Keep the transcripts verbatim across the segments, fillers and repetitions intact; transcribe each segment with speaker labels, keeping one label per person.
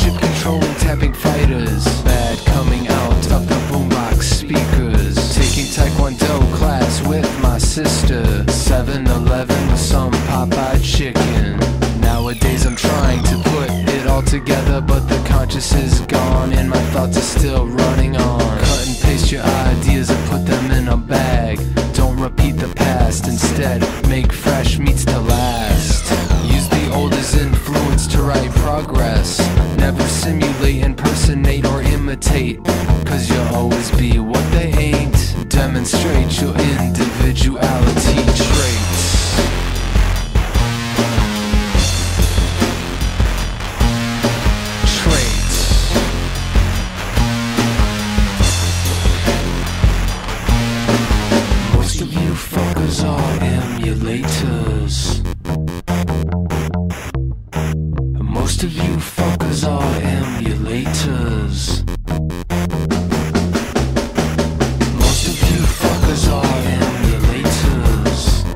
Speaker 1: ship controlling tapping fighters. Bad coming out of the boombox speakers. Taking taekwondo class with my sister. seven eleven with some Popeye chicken. Nowadays I'm trying to put it all together, but the conscious is gone and my thoughts are still running on. Cut and paste your ideas and put them in a bag. Don't repeat the past, instead make fresh meats to last. Use the old as influence to write progress. Never simulate, impersonate, or imitate, cause you'll always be what they ain't. Demonstrate your individuality traits. Most of you fuckers are emulators. Most of you fuckers are emulators. Most of you fuckers are emulators.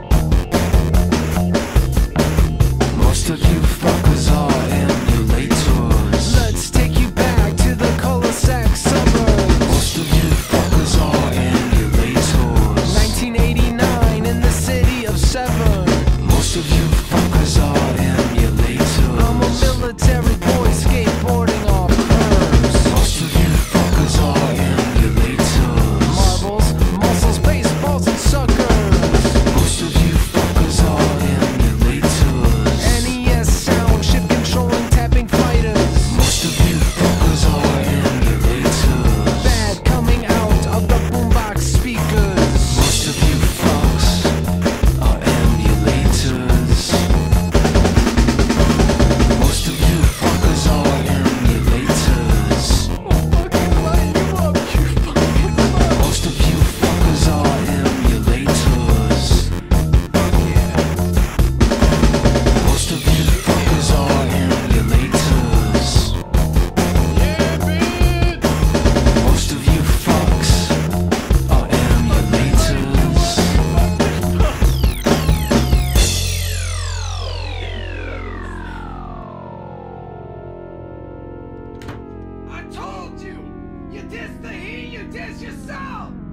Speaker 1: Most of you fuckers are emulators. Let's take you back to the cul-de-sac suburbs. Most of you fuckers are emulators. nineteen eighty-nine in the city of Severn. Most of you fuckers are emulators. I'm a military boy skateboarding off curves. Most of you fuckers are emulators. Marbles, muscles, baseballs, and suckers. Most of you fuckers are emulators. N E S sound, ship controlling, tapping fighters. Most of you fuckers are emulators. Bad coming out of the boombox speakers. Most of you fucks are emulators. Most of you fuckers are emulators. Most of you fuckers are emulators. Most of you fuckers are emulators. Most of you fucks are emulators.
Speaker 2: I told you! You diss the he, you diss yourself!